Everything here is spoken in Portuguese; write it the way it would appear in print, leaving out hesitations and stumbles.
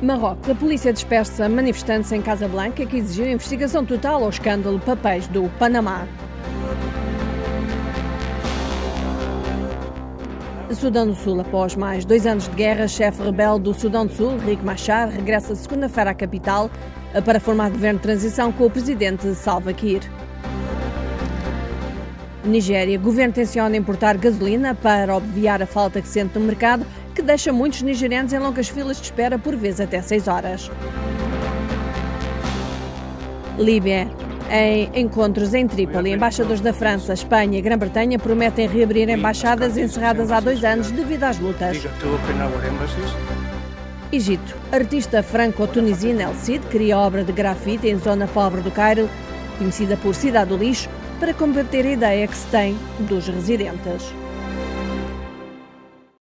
Marrocos, a polícia dispersa manifestantes em Casablanca que exigiram investigação total ao escândalo Papéis do Panamá. Sudão do Sul, após mais 2 anos de guerra, chefe rebelde do Sudão do Sul, Riek Machar, regressa segunda-feira à capital para formar governo de transição com o presidente Salva Kiir. Nigéria, governo tenciona importar gasolina para obviar a falta que sente no mercado, que deixa muitos nigerianos em longas filas de espera, por vezes até 6 horas. Líbia. Em encontros em Trípoli, embaixadores da França, Espanha e Grã-Bretanha prometem reabrir embaixadas encerradas há 2 anos devido às lutas. Egito. Artista franco-tunisino El Cid cria obra de grafite em zona pobre do Cairo, conhecida por Cidade do Lixo, para combater a ideia que se tem dos residentes.